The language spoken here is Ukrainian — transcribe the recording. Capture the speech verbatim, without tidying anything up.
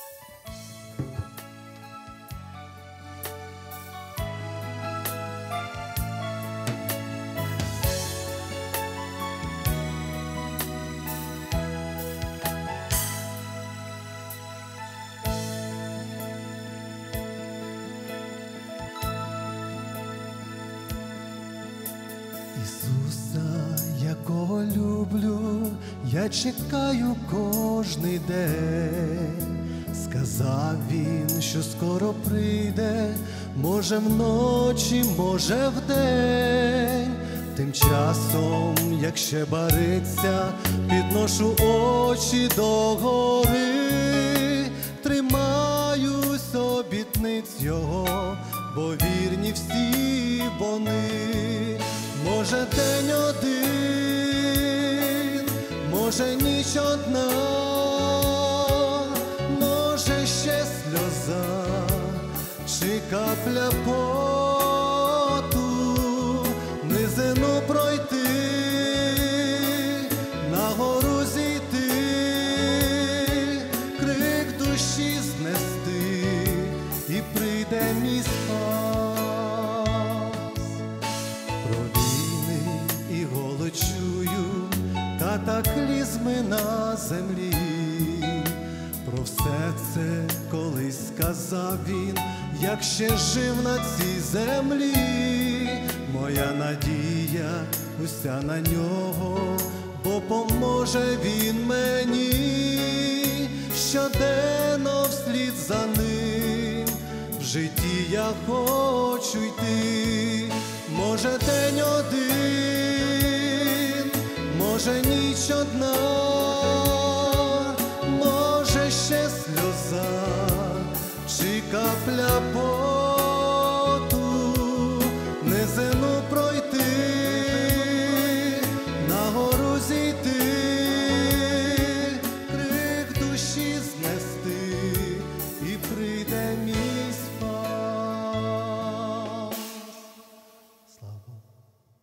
Ісуса, якого люблю, я чекаю кожний день. Сказав Він, що скоро прийде, може вночі, може вдень. Тим часом, як ще бариться, підношу очі догори. Тримаюсь обітниць Його, бо вірні всі вони. Може день один, може ніч одна, може ще сльоза чи капля поту, низину пройти, на гору зійти, крик душі знести, і прийде мій спас. Чую катаклізми на землі, про все це колись сказав Він, як ще жив на цій землі. Моя надія уся на Нього, бо поможе Він мені. Щоденно вслід за Ним в житті я хочу йти. Може день один, може ніч одна, може ще сльоза чи капля поту,